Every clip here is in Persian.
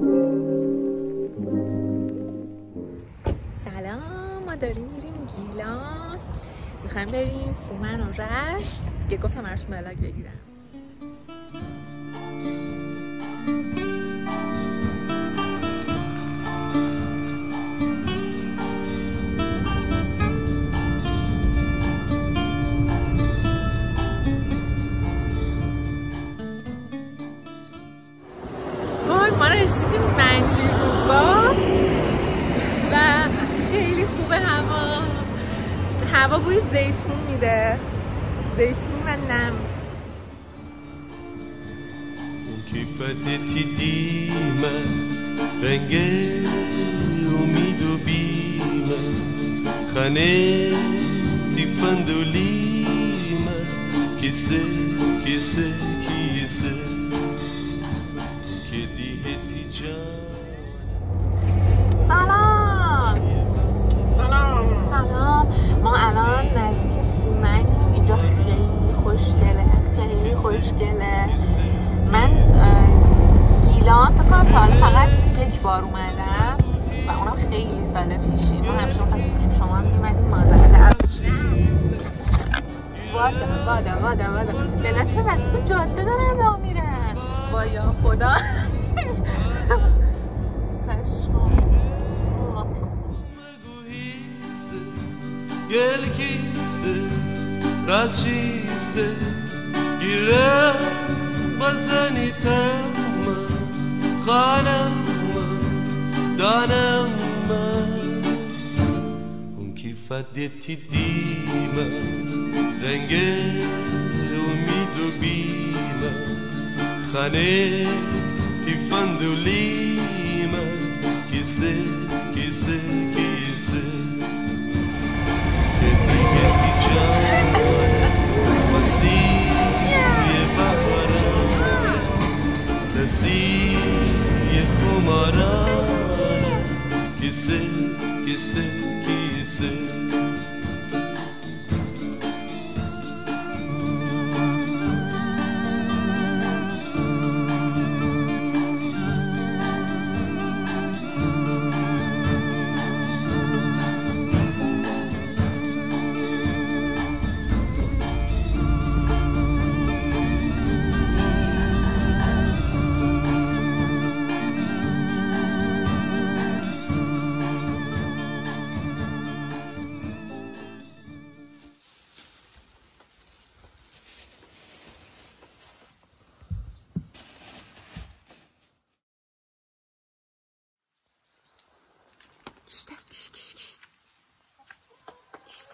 سلام، ما داریم میریم گیلان، میخوایم بریم فومن و رشت که گفتم براتون بلاگ بگیرم. ما رسیدیم منجیروبا و خیلی خوبه هوا بوی زیتون میده، زیتون و نم. Che fatti dima renge umido bima khane ti fandolima chissà che dieti già سلام. ما الان نزدیک فومنیم. اینجا خیلی خوشگله. من گیلان فکر کنم فقط یک بار اومدم و اونم خیلی سال پیشی. ما همیشه خواستیم کنیم شما هم میمدیم مازده وادا لیلا چه وسط جاده دارن راه میرن با یا خدا. Gelkise, razcise, gire bazani tamma, khanamma, danamma. Un chi fa detti dima, renge umido bima, khane ti fandolima, chissà. Nasiye kumarana kise İşte.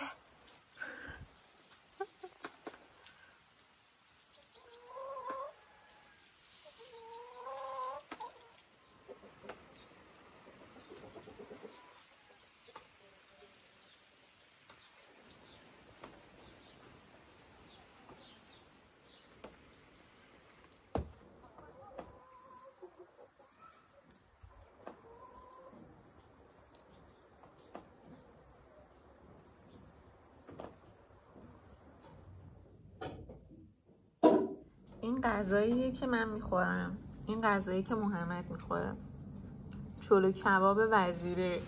این غذاییه که من میخورم، این غذایی که محمد میخوره، چلو کباب وزیری.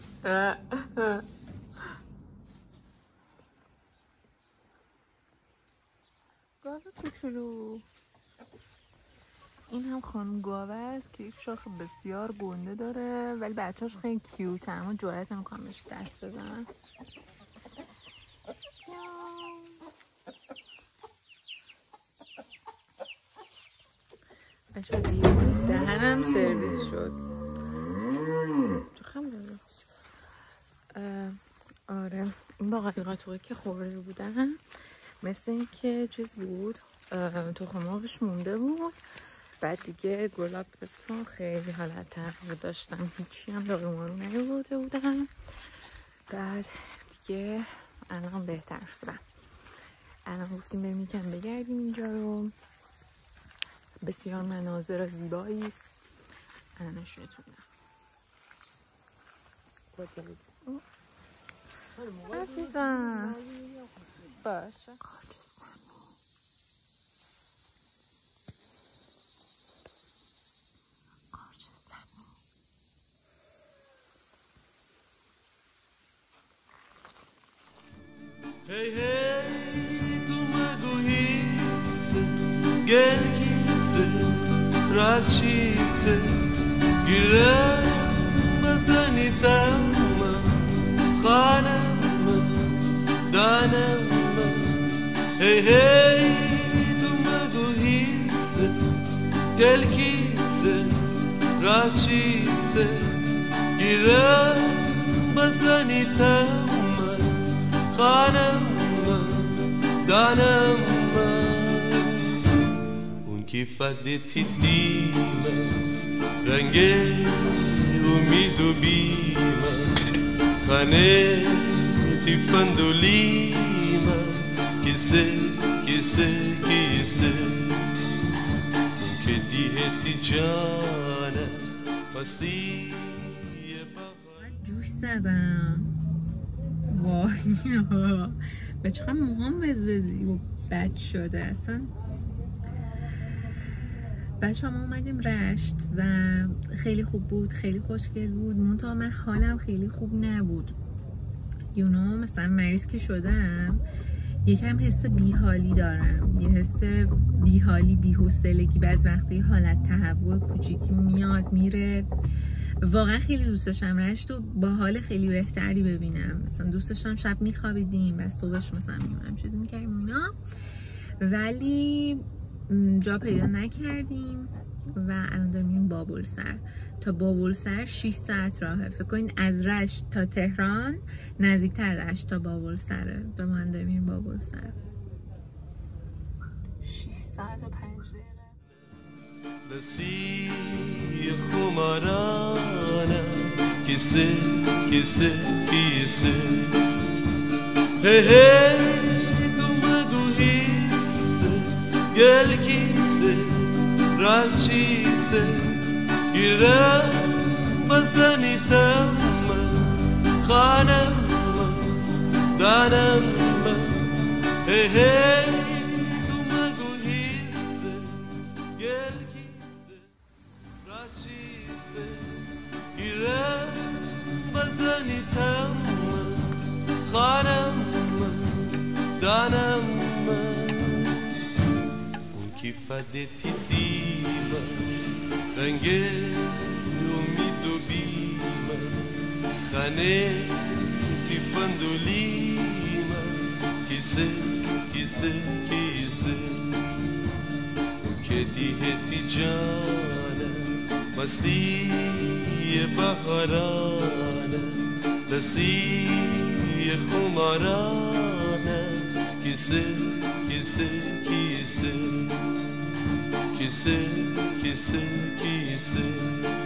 گاو کوچولو. این هم خانم گاوه است که یک شاخ بسیار گنده داره ولی بچه‌اش خیلی کیوته، اما جرئت نمی‌کنم بهش دست بزنم. بچه دیگه دهنم سرویس شد. آره این باقالی قاطوقی که خورده بودن مثل این که چیز بود، تخم مرغش مونده بود. بعد دیگه گلاب بهتون خیلی حالت تغییر داشتم، هیچی هم دارومارو نیاورده بودم. بعد دیگه الان بهتر شدم. الان گفتیم بریم یکم بگردیم اینجا رو، بسیار مناظر زیبایی است. الان نشونتون عزیزم باشه. راز چیزه گیرم بزنی تمام خانم دانم هی هی تو مگو هیسه دل کیسه راز چیزه گیرم بزنی تمام خانم دانم اون که فدتی دیمه رنگ امید و بیمه خانه تی فندولیمه کیسه کیسه کیسه اون که دیهتی جانه پسی جوش زدم وای به چقدر موهام وزوزی و بد شده اصلا. بچه ها ما اومدیم رشت و خیلی خوب بود، خیلی خوشگل بود، منتها من حالم خیلی خوب نبود. مثلا مریض که شدم یکم حس بیحالی دارم، یه حس بیحالی، بی‌حوصلگی، بعض وقتی حالت تهوع کوچیکی میاد میره. واقعا خیلی دوست داشتم رشت و با حال خیلی بهتری ببینم. مثلا دوست داشتم شب میخوابیدیم و صبحش مثلا میومدم چیزی میکردیم اینا، ولی جا پیدا نکردیم و الان داریم میریم بابلسر. تا بابلسر 6 ساعت راهه. فکر کنین از رشت تا تهران نزدیکتر رشت تا بابلسره. من داریم میریم بابلسر. 6 ساعت و 5 دقیقه. لسی خمارانه کیسه کیسه کیسه هی هی تو مگو هیسه گل کیسه راز چیزه گیرم بزنی تمام خانم دانم هی هی تو مگو هیسه گل کیسه راز چیزه گیرم بزنی تمام خانم دانم که فدتی دیمه رنگ امید و بیمه خانه تی فندولیمه کیسه کیسه کیسه که دیهتی جانه مستی بهارانه لسی خمارانه کیسه کیسه کیسه کیسه کیسه کیسه